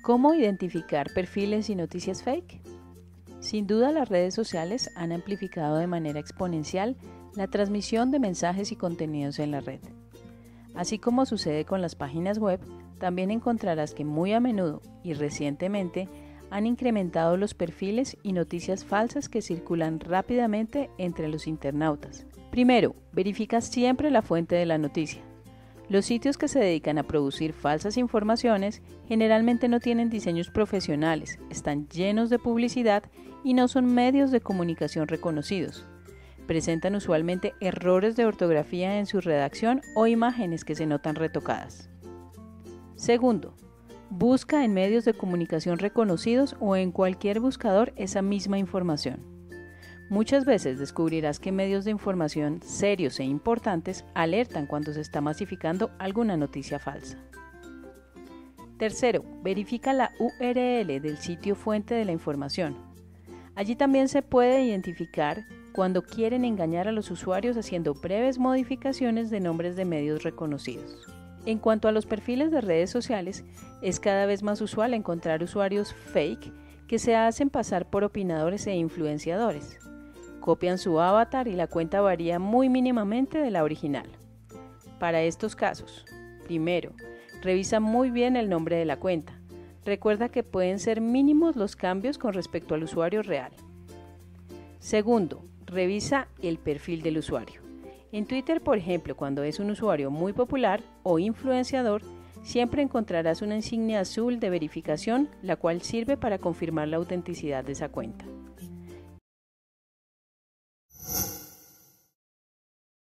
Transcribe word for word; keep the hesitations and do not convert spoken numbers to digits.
¿Cómo identificar perfiles y noticias fake? Sin duda, las redes sociales han amplificado de manera exponencial la transmisión de mensajes y contenidos en la red. Así como sucede con las páginas web, también encontrarás que muy a menudo y recientemente han incrementado los perfiles y noticias falsas que circulan rápidamente entre los internautas. Primero, verifica siempre la fuente de la noticia. Los sitios que se dedican a producir falsas informaciones generalmente no tienen diseños profesionales, están llenos de publicidad y no son medios de comunicación reconocidos. Presentan usualmente errores de ortografía en su redacción o imágenes que se notan retocadas. Segundo, busca en medios de comunicación reconocidos o en cualquier buscador esa misma información. Muchas veces descubrirás que medios de información serios e importantes alertan cuando se está masificando alguna noticia falsa. Tercero, verifica la U R L del sitio fuente de la información. Allí también se puede identificar cuando quieren engañar a los usuarios haciendo breves modificaciones de nombres de medios reconocidos. En cuanto a los perfiles de redes sociales, es cada vez más usual encontrar usuarios fake que se hacen pasar por opinadores e influenciadores. Copian su avatar y la cuenta varía muy mínimamente de la original. Para estos casos, primero, revisa muy bien el nombre de la cuenta. Recuerda que pueden ser mínimos los cambios con respecto al usuario real. Segundo, revisa el perfil del usuario. En Twitter, por ejemplo, cuando es un usuario muy popular o influenciador, siempre encontrarás una insignia azul de verificación, la cual sirve para confirmar la autenticidad de esa cuenta.